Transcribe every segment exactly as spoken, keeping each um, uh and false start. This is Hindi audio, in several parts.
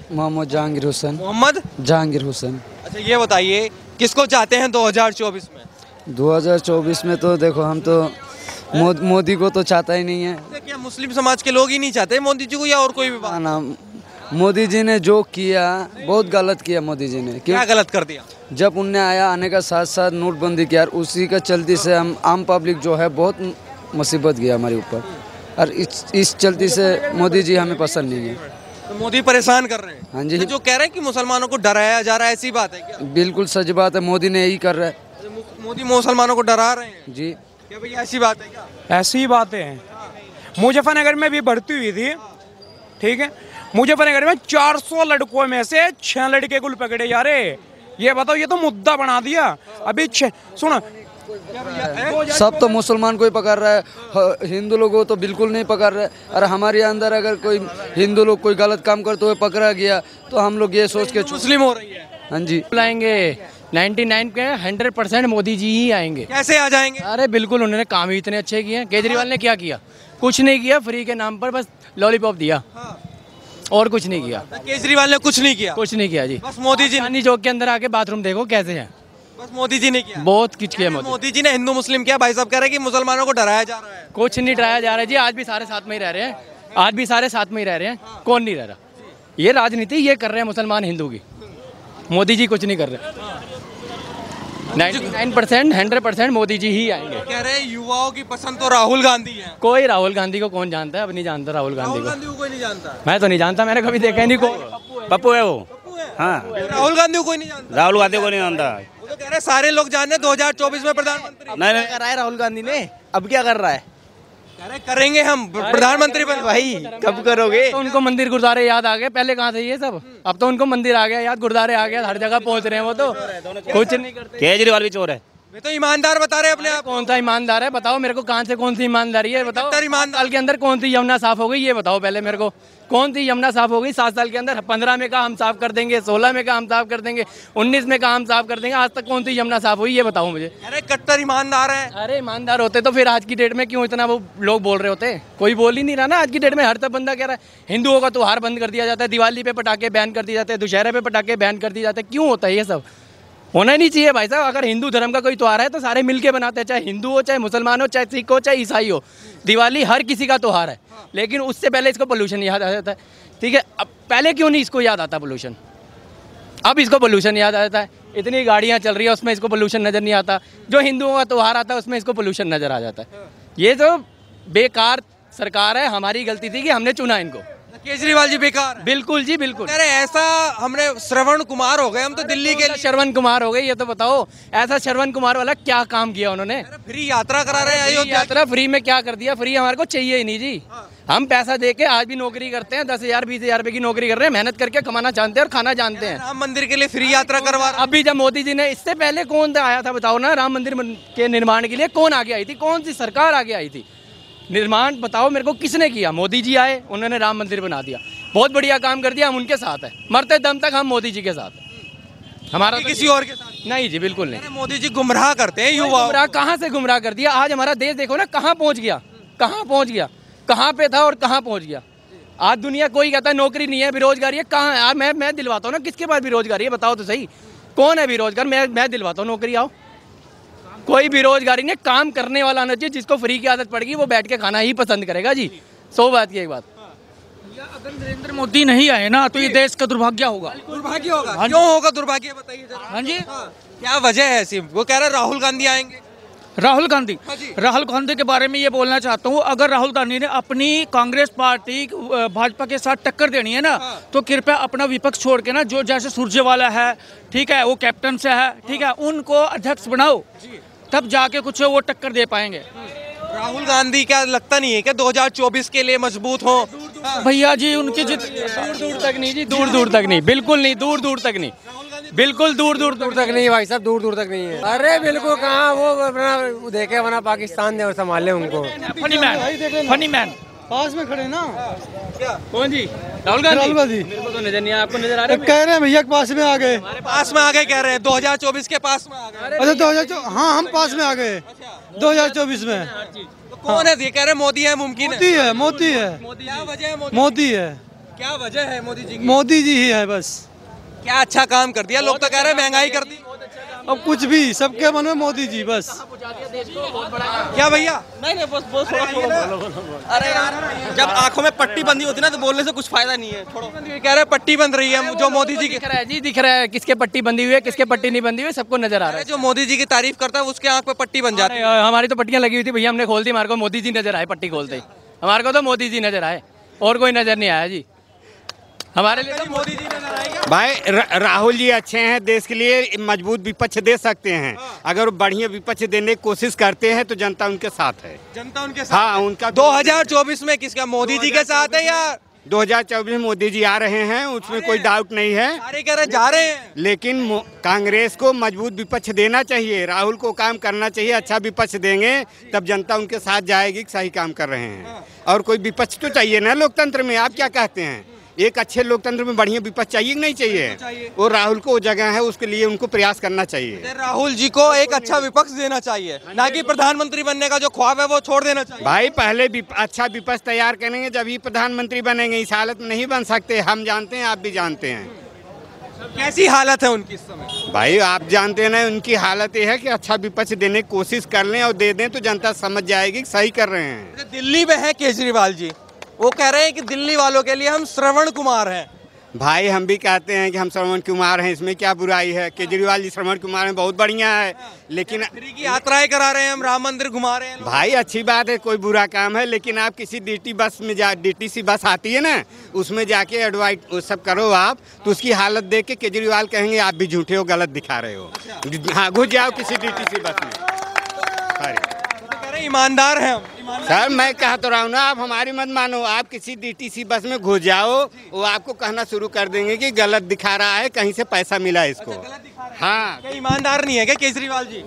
मोहम्मद जहांगीर हुसैन। मोहम्मद जहांगीर हुसैन। अच्छा, ये बताइए किसको चाहते हैं दो हज़ार चौबीस में? दो हज़ार चौबीस में तो देखो हम तो मो, मोदी को तो चाहता ही नहीं है। क्या मोदी समाज के लोग ही नहीं चाहते मोदी जी को, या और कोई भी बात? ना, मोदी जी ने जो किया बहुत गलत किया मोदी जी ने। क्या गलत कर दिया? जब उनने आया आने का साथ साथ नोटबंदी किया, उसी का चलती से हम आम पब्लिक जो है बहुत मुसीबत गया हमारे ऊपर, और इस इस चलती से मोदी जी हमें पसंद नहीं है। तो मोदी परेशान कर रहे हैं। हाँ जी। तो जो कह रहे हैं कि मुसलमानों को डराया जा रहा है, ऐसी बात है क्या? बिल्कुल सच बात है, मोदी ने यही कर रहा है। मोदी मुसलमानों को डरा रहे हैं जी। क्या भैया, ऐसी बात है क्या? ऐसी ही बातें हैं। मुजफ्फरनगर में भी बढ़ती हुई थी, ठीक है। मुजफ्फरनगर में चार सौ लड़कों में से छह लड़के कुल पकड़े जा रहे। ये बताओ, ये तो मुद्दा बना दिया। अभी छह सुनो, सब तो मुसलमान को ही पकड़ रहा है, हिंदू लोगों को तो बिल्कुल नहीं पकड़ रहा है। और हमारे अंदर अगर कोई हिंदू लोग कोई गलत काम करते हुए पकड़ा गया तो हम लोग ये सोच के मुस्लिम हो रही है। हाँ जी। बुलाएंगे निन्यानवे के हंड्रेड परसेंट मोदी जी ही आएंगे। कैसे आ जाएंगे? अरे बिल्कुल, उन्होंने काम ही इतने अच्छे किए हैं। केजरीवाल ने क्या किया? कुछ नहीं किया, फ्री के नाम पर बस लॉलीपॉप दिया। हाँ। और कुछ नहीं किया। केजरीवाल ने कुछ नहीं किया? कुछ नहीं किया जी। बस मोदी जी। चांदनी चौक के अंदर आके बाथरूम देखो कैसे है। बस मोदी जी ने किया? बहुत कुछ किया मोदी। मोदी जी ने हिंदू मुस्लिम किया। भाई साहब कह रहे हैं कि मुसलमानों को डराया जा रहा है। कुछ नहीं डराया जा रहा है जी, आज भी सारे साथ में ही रह रहे हैं। आज भी सारे साथ में ही रह रहे हैं। कौन नहीं रह रहा? ये राजनीति ये कर रहे हैं मुसलमान हिंदू की। मोदी जी कुछ नहीं कर रहे। निन्यानवे percent hundred percent Modi ji ही आएंगे। कह रहे हैं युवाओं की पसंद तो राहुल गांधी है। कोई राहुल गांधी को कौन जानता है? अब नहीं जानता राहुल गांधी राहुल को। गांधी को कोई नहीं जानता। मैं तो नहीं जानता, मैंने कभी देखा ही नहीं। कौन? पप्पू है वो। हाँ, राहुल गांधी को कोई नहीं जानता। राहुल गांधी को नहीं जानता। वो तो कह रहे हैं सारे लोग जान रहे दो हज़ार चौबीस में प्रधानमंत्री। नहीं नहीं, कर रहा है राहुल गांधी ने, अब क्या कर रहा है? कह रहे करेंगे हम प्रधानमंत्री बन। भाई कब करोगे? तो उनको मंदिर गुरुद्वारे याद आ गए, पहले कहाँ थे ये सब? अब तो उनको मंदिर आ गया याद, गुरुद्वारे आ गया, हर जगह पहुंच रहे हैं वो तो। कुछ नहीं करते। केजरीवाल भी चोर है। वे तो ईमानदार बता रहे हैं अपने आप। कौन सा ईमानदार है बताओ मेरे को? कहाँ से कौन सी ईमानदारी है बताओ? कट्टर ईमानदार। साल के अंदर कौन सी यमुना साफ हो गई ये बताओ पहले मेरे को। कौन सी यमुना साफ हो गई सात साल के अंदर? पंद्रह में का हम साफ कर देंगे, सोलह में का हम साफ कर देंगे, उन्नीस में का हम साफ कर देंगे। आज तक कौन सी यमुना साफ हुई ये बताओ मुझे। अरे कट्टर ईमानदार है। अरे ईमानदार होते तो फिर आज की डेट में क्यों इतना वो लोग बोल रहे होते? कोई बोल ही नहीं रहा ना आज की डेट में। हर तब बंदा कह रहा है हिंदुओं का त्योहार बंद कर दिया जाता है, दिवाली पे पटाखे बैन कर दिए जाते हैं, दुशहरे पे पटाखे बैन कर दिए जाते हैं। क्यों होता है ये सब? होना ही नहीं चाहिए भाई साहब। अगर हिंदू धर्म का कोई त्योहार है तो सारे मिलके बनाते हैं, चाहे हिंदू हो, चाहे मुसलमान हो, चाहे सिख हो, चाहे ईसाई हो। दिवाली हर किसी का त्योहार है, लेकिन उससे पहले इसको पोल्यूशन याद आ जाता है। ठीक है, अब पहले क्यों नहीं इसको याद आता पोल्यूशन? अब इसको पोल्यूशन याद आ जाता है। इतनी गाड़ियाँ चल रही है उसमें इसको पोल्यूशन नज़र नहीं आता। जो हिंदुओं का त्योहार आता है उसमें इसको पोल्यूशन नज़र आ जाता है। ये तो बेकार सरकार है, हमारी गलती थी कि हमने चुना इनको। केजरीवाल जी बेकार है। बिल्कुल जी बिल्कुल। अरे ऐसा हमने श्रवण कुमार हो गए हम तो दिल्ली के लिए। श्रवण कुमार हो गए ये तो बताओ, ऐसा श्रवण कुमार वाला क्या काम किया उन्होंने? फ्री यात्रा करा रहे हैं अयोध्या। यात्रा फ्री में क्या कर दिया? फ्री हमारे को चाहिए ही नहीं जी। हम पैसा दे के आज भी नौकरी करते हैं, दस हजार बीस हजार रुपए की नौकरी कर रहे हैं, मेहनत करके कमाना जानते हैं और खाना जानते हैं। राम मंदिर के लिए फ्री यात्रा करवा। अभी जब मोदी जी ने, इससे पहले कौन आया था बताओ ना? राम मंदिर के निर्माण के लिए कौन आगे आई थी? कौन सी सरकार आगे आई थी? निर्माण बताओ मेरे को किसने किया? मोदी जी आए, उन्होंने राम मंदिर बना दिया, बहुत बढ़िया काम कर दिया। हम उनके साथ है, मरते दम तक हम मोदी जी के साथ है। हमारा किसी और के साथ नहीं जी, बिल्कुल नहीं। मोदी जी गुमराह करते हैं युवा। गुमराह कहाँ से गुमराह कर दिया? आज हमारा देश देखो ना कहाँ पहुँच गया, कहाँ पहुँच गया, कहाँ पे था और कहाँ पहुँच गया। आज दुनिया कोई कहता है नौकरी नहीं है, बेरोजगारी है। कहाँ है? मैं मैं दिलवाता हूँ ना, किसके पास बेरोजगारी है बताओ तो सही। कौन है बेरोजगार? मैं मैं दिलवाता हूँ नौकरी। आओ, कोई बेरोजगारी नहीं, काम करने वाला आना चाहिए। जिसको फ्री की आदत पड़ेगी वो बैठ के खाना ही पसंद करेगा जी। सौ बात की एक बात। अगर नरेंद्र मोदी नहीं आए ना तो ये देश का दुर्भाग्य होगा। दुर्भाग्य होगा? क्यों होगा दुर्भाग्य बताइए जरा। हाँ जी, क्या वजह है ऐसी? वो कह रहे राहुल गांधी आएंगे। राहुल गांधी राहुल गांधी के बारे में ये बोलना चाहता हूँ, अगर राहुल गांधी ने अपनी कांग्रेस पार्टी भाजपा के साथ टक्कर देनी है ना तो कृपया अपना विपक्ष छोड़ के ना, जो जैसे सुरजेवाला है, ठीक है, वो कैप्टन से है, ठीक है, उनको अध्यक्ष बनाओ, तब जाके कुछ वो टक्कर दे पाएंगे। राहुल गांधी क्या लगता नहीं है कि दो हज़ार चौबीस के लिए मजबूत हो? भैया जी उनकी जित दूर दूर तक नहीं जी, दूर दूर तक नहीं, बिल्कुल नहीं, दूर दूर तक नहीं, बिल्कुल दूर दूर दूर तक नहीं भाई साहब, दूर दूर तक नहीं है। अरे बिल्कुल कहाँ, वो अपना देखे बना पाकिस्तान ने और संभाले उनको। फनी मैन, फनी मैन पास में खड़े ना। कौन जी? राहुल गांधी। राहुल गांधी मेरे को तो नजर नहीं आया, आपको नजर आ रहा है? कह रहे हैं भैया पास में आ गए। पास में आ गए कह रहे हैं, दो हज़ार चौबीस के पास में आ गए। अच्छा दो हजार हाँ हम पास में आ गए दो हजार चौबीस में। तो कौन है? ये कह रहे हैं मोदी है, मुमकिन है। मोदी है, मोदी है, क्या वजह है? मोदी मोदी है। क्या वजह है मोदी जी की? मोदी जी ही है बस। क्या अच्छा काम कर दिया? लोग तो कह रहे हैं महंगाई कर दी। अब कुछ भी, सबके मन में मोदी जी बस। क्या भैया? नहीं नहीं बस बस अरे यार जब आंखों में पट्टी बंदी होती है ना तो बोलने से कुछ फायदा नहीं है। छोड़ो। कह रहे हैं पट्टी बंद रही है जो मोदी जी की। दिख रहा है जी, दिख रहा है किसके पट्टी बंदी हुई है किसके पट्टी नहीं बंदी हुई, सबको नजर आ रहा है। जो मोदी जी की तारीफ करता है उसके आंख पे पट्टी बन जाती है। अरे, हमारी तो पट्टियां लगी हुई थी भैया, हमने खोल दी, हमारे को मोदी जी नजर आए पट्टी खोलते ही। हमारे को तो मोदी जी नजर आए और कोई नजर नहीं आया जी हमारे लिए। तो मोदी जी नजर आएगा। भाई र, राहुल जी अच्छे हैं, देश के लिए मजबूत विपक्ष दे सकते हैं। अगर बढ़िया विपक्ष देने की कोशिश करते हैं तो जनता उनके साथ है। जनता उनके साथ हाँ, उनका दो हज़ार चौबीस में किसका? मोदी जी के साथ है या दो हज़ार चौबीस में मोदी जी आ रहे हैं, उसमें कोई डाउट नहीं है। सारे कह रहे जा रहे हैं। लेकिन मो- कांग्रेस को मजबूत विपक्ष देना चाहिए, राहुल को काम करना चाहिए। अच्छा विपक्ष देंगे तब जनता उनके साथ जाएगी कि सही काम कर रहे हैं। और कोई विपक्ष तो चाहिए ना लोकतंत्र में। आप क्या कहते हैं? एक अच्छे लोकतंत्र में बढ़िया विपक्ष चाहिए कि नहीं चाहिए? और राहुल को वो जगह है, उसके लिए उनको प्रयास करना चाहिए। राहुल जी को एक अच्छा विपक्ष देना चाहिए, ना कि प्रधानमंत्री बनने का जो ख्वाब है वो छोड़ देना चाहिए। भाई पहले विप, अच्छा विपक्ष तैयार करेंगे जब ही प्रधानमंत्री बनेंगे। इस हालत में नहीं बन सकते, हम जानते हैं, आप भी जानते हैं। कैसी हालत है उनकी इस समय? भाई आप जानते हैं ना, उनकी हालत ये है कि अच्छा विपक्ष देने की कोशिश कर लें और दे दें तो जनता समझ जाएगी कि सही कर रहे हैं। दिल्ली में है केजरीवाल जी, वो कह रहे हैं कि दिल्ली वालों के लिए हम श्रवण कुमार हैं। भाई हम भी कहते हैं कि हम श्रवण कुमार हैं, इसमें क्या बुराई है? केजरीवाल जी श्रवण कुमार हैं, बहुत बढ़िया है। लेकिन फ्री की यात्राएं करा रहे हैं, हम राम मंदिर घुमा रहे हैं। भाई अच्छी बात है, कोई बुरा काम है। लेकिन आप किसी डीटी बस में जा, डीटीसी बस आती है ना, उसमें जाके एडवाइट वो सब करो आप, तो उसकी हालत देख के केजरीवाल कहेंगे आप भी झूठे हो, गलत दिखा रहे हो। हाँ, घुस जाओ किसी डीटीसी बस में। अरे ईमानदार हैं हम। सर मैं कह तो रहा हूँ ना, आप हमारी मत मानो। आप किसी डीटीसी बस में घुस जाओ, वो आपको कहना शुरू कर देंगे कि गलत दिखा रहा है, कहीं से पैसा मिला इसको। हाँ, क्या ईमानदार नहीं है क्या केजरीवाल जी?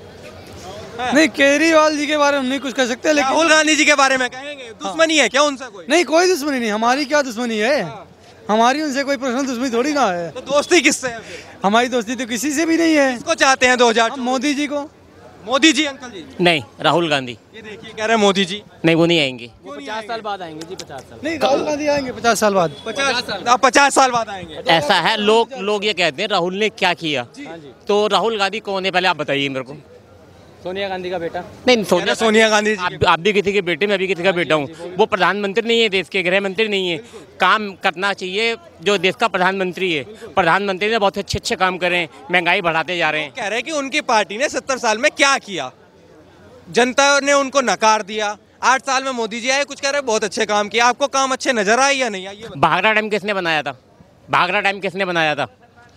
नहीं, केजरीवाल जी के बारे में नहीं कुछ कह सकते, लेकिन राहुल गांधी जी के बारे में कहेंगे? दुश्मनी है क्या उनसे कोई? नहीं, कोई दुश्मनी नहीं। हमारी क्या दुश्मनी है? हमारी उनसे कोई पर्सनल दुश्मनी थोड़ी ना है। तो दोस्ती किससे है फिर? हमारी दोस्ती तो किसी से भी नहीं है। किसको चाहते हैं दो हज़ार? मोदी जी को। मोदी जी अंकल जी? नहीं, राहुल गांधी। ये देखिए कह रहे हैं मोदी जी नहीं, वो नहीं आएंगे। पचास साल बाद आएंगे जी, पचास साल। नहीं, राहुल गांधी आएंगे पचास साल बाद। पचास आप पचास साल बाद आएंगे। ऐसा है, लोग लोग ये कहते हैं राहुल ने क्या किया। तो राहुल गांधी कौन है पहले आप बताइए मेरे को। सोनिया गांधी का बेटा। नहीं, सोनिया सोनिया गांधी जी। आप, आप भी किसी के बेटे, मैं भी किसी का बेटा हूँ। वो प्रधानमंत्री नहीं है, देश के गृह मंत्री नहीं है। काम करना चाहिए जो देश का प्रधानमंत्री है। प्रधानमंत्री ने बहुत अच्छे अच्छे काम करे हैं, महंगाई बढ़ाते जा रहे हैं। कह रहे हैं कि उनकी पार्टी ने सत्तर साल में क्या किया, जनता ने उनको नकार दिया। आठ साल में मोदी जी आए, कुछ कह रहे हैं बहुत अच्छे काम किया। आपको काम अच्छे नजर आए या नहीं आए? भाखड़ा डैम किसने बनाया था? भाखड़ा डैम किसने बनाया था?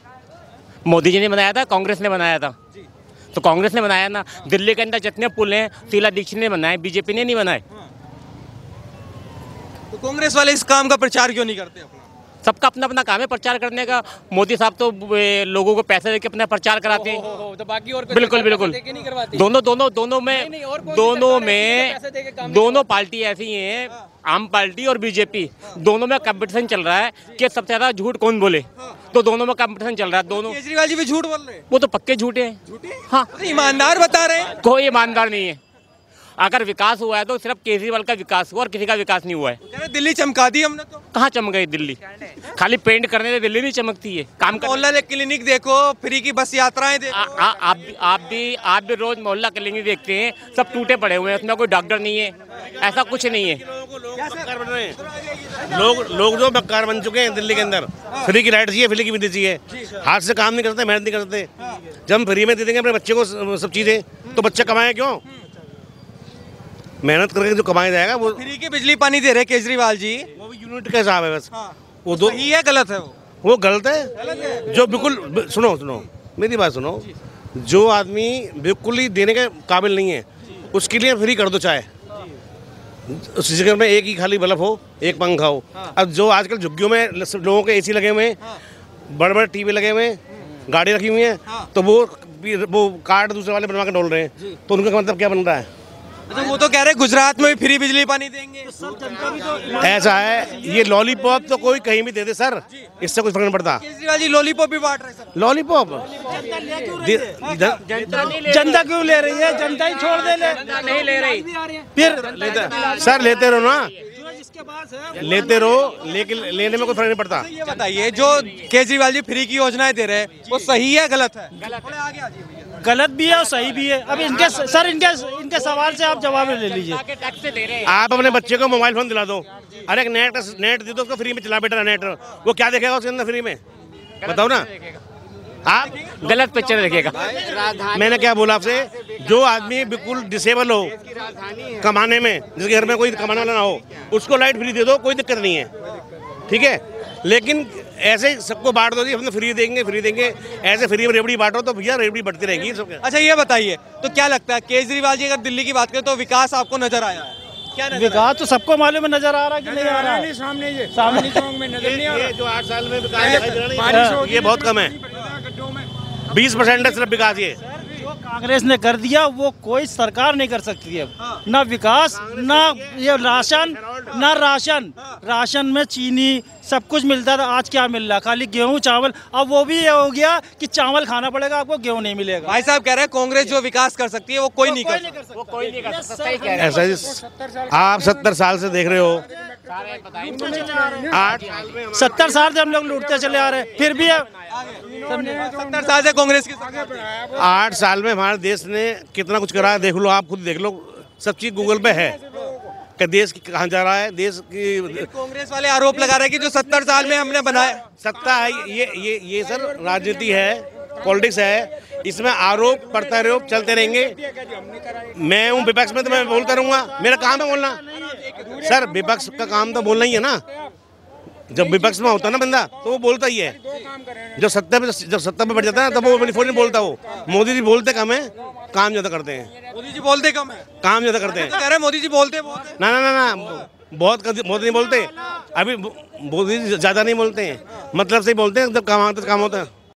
मोदी जी ने बनाया था, कांग्रेस ने बनाया था। तो कांग्रेस ने बनाया ना। दिल्ली के अंदर जितने पुल हैं शीला दीक्षित ने बनाए, बीजेपी ने नहीं बनाए। तो कांग्रेस वाले इस काम का प्रचार क्यों नहीं करते अपना? सबका अपना अपना काम है प्रचार करने का। मोदी साहब तो ए, लोगों को पैसे देके अपना प्रचार कराते हैं। तो बाकी और कोई बिल्कुल बिल्कुल। नहीं करवाती। दोनों दोनों दोनों में नहीं, नहीं, और कौन सी दोनों सरकार है जिसमें पैसे देके काम में नहीं दोनों पार्टी ऐसी हैं, आम पार्टी और बीजेपी, दोनों में कंपटीशन चल रहा है कि सबसे ज्यादा झूठ कौन बोले। तो दोनों में कंपटीशन चल रहा है। दोनों केजरीवाल जी भी झूठ बोल रहे हैं। वो तो पक्के झूठे हैं। हाँ, तो ईमानदार बता रहे हैं। कोई ईमानदार नहीं है। अगर विकास हुआ है तो सिर्फ केजरीवाल का विकास हुआ और किसी का विकास नहीं हुआ है। कह रहे दिल्ली चमका दी हमने। तो कहाँ चमक गई दिल्ली? खाली पेंट करने से दिल्ली नहीं चमकती है, काम कर। मोहल्ला क्लिनिक देखो, फ्री की बस यात्राएं देखो। आ, आ, आप भी आप भी आप भी रोज मोहल्ला क्लिनिक देखते हैं, सब टूटे पड़े हुए हैं, उसमें कोई डॉक्टर नहीं है, ऐसा कुछ नहीं है। लोग लोग जो मक्कार बन चुके हैं दिल्ली के अंदर। फ्री की लाइट चाहिए, फ्री की बिजली चाहिए, हाथ से काम नहीं करते, मेहनत नहीं करते। जब हम फ्री में दे देंगे अपने बच्चे को सब चीजें, तो बच्चे कमाए क्यों? मेहनत करके जो कमाया जाएगा वो। फ्री की बिजली पानी दे रहे केजरीवाल जी, वो भी यूनिट का हिसाब है बस। वो दो सही है गलत है? वो वो गलत है। जो बिल्कुल, सुनो सुनो मेरी बात सुनो, जो आदमी बिल्कुल ही देने के काबिल नहीं है उसके लिए फ्री कर दो। चाहे उस जगह में एक ही खाली बल्ब हो, एक पंखा हो। अब जो आजकल झुग्गियों में लोगों के एसी लगे हुए हैं, बड़े बड़े टीवी लगे हुए हैं, गाड़ी रखी हुई है, तो वो वो कार्ड दूसरे वाले बनवा के डोल रहे हैं। तो उनका मतलब क्या बन रहा है? अच्छा, वो तो कह रहे गुजरात में भी फ्री बिजली पानी देंगे। ऐसा है, ये लॉलीपॉप तो कोई कहीं भी दे दे सर, इससे कोई फर्क नहीं पड़ता। केजरीवाल जी लॉलीपॉप भी बांट रहे हैं सर। लॉलीपॉप जनता क्यों ले रही है? जनता ही छोड़ दे। ले नहीं ले रही। फिर लेते सर, लेते रहो ना। लेते रहो, लेकिन लेने में कोई फर्क नहीं पड़ता। ये बताइए, जो केजरीवाल जी फ्री की योजनाएं दे रहे हैं वो सही है गलत है? गलत भी है और सही भी है। अब इनके सर इनके इनके सवाल से आप जवाब ले लीजिए। आप अपने बच्चे को मोबाइल फोन दिला दो, अरे एक नेट नेट दे दो उसको, फ्री में चला बेटा नेट, वो क्या देखेगा उसके अंदर फ्री में, बताओ ना आप। गलत पिक्चर देखेगा। मैंने क्या बोला आपसे, जो आदमी बिल्कुल डिसेबल हो कमाने में, जिसके घर में कोई कमाने वाला ना हो, उसको लाइट फ्री दे दो, कोई दिक्कत नहीं है, ठीक है। लेकिन ऐसे सबको बांट दो, हम फ्री देंगे फ्री देंगे, ऐसे फ्री में रेबड़ी बांटो तो भैया रेबड़ी बढ़ती रहेगी सबके। अच्छा ये बताइए, तो क्या लगता है केजरीवाल जी अगर दिल्ली की बात करें तो विकास आपको नजर आया है? क्या विकास तो सबको मालूम है, नजर आ रहा है कि नहीं आ रहा है? सामने ये सामने में नजर नहीं आ रहा। जो आठ साल में विकास ये बहुत कम है, बीस परसेंट है सिर्फ विकास। ये जो कांग्रेस ने कर दिया वो कोई सरकार नहीं कर सकती है। ना विकास, ना ये राशन, ना राशन राशन में चीनी सब कुछ मिलता था, आज क्या मिल रहा? खाली गेहूं चावल। अब वो भी ये हो गया कि चावल खाना पड़ेगा आपको, गेहूं नहीं मिलेगा। भाई साहब कह रहे हैं कांग्रेस जो विकास कर सकती है वो कोई नहीं कर सकता। वो कोई नहीं कर सकता। ऐसा आप सत्तर साल से देख रहे हो, आठ सत्तर साल से हम लोग लूटते चले आ रहे हैं, फिर भी सत्तर साल से कांग्रेस की आठ साल में हमारे देश ने कितना कुछ करा है, देख लो, आप खुद देख लो, सब चीज गूगल पे है कि देश कहाँ जा रहा है। देश की कांग्रेस वाले आरोप लगा रहे हैं कि जो सत्तर साल में हमने बनाया सत्ता है, ये ये ये सर राजनीति है, पॉलिटिक्स है, इसमें आरोप प्रत्यारोप चलते रहेंगे। मैं हूँ विपक्ष में तो मैं बोलता रहूंगा, मेरा काम है बोलना। सर विपक्ष का काम तो बोलना ही है ना, जब विपक्ष में होता है ना बंदा तो वो बोलता ही है। जब सत्ता पे जब सत्ता पे बैठ जाता है ना तब वो फोन नहीं बोलता। वो मोदी जी बोलते कम है, काम ज्यादा करते हैं। मोदी जी बोलते कम है, काम ज्यादा करते हैं। कह रहे हैं मोदी जी बोलते बोलते ना ना ना ना बहुत मोदी नहीं बोलते, अभी मोदी जी ज्यादा नहीं बोलते हैं, मतलब से ही बोलते हैं, जब काम आता है काम होता है।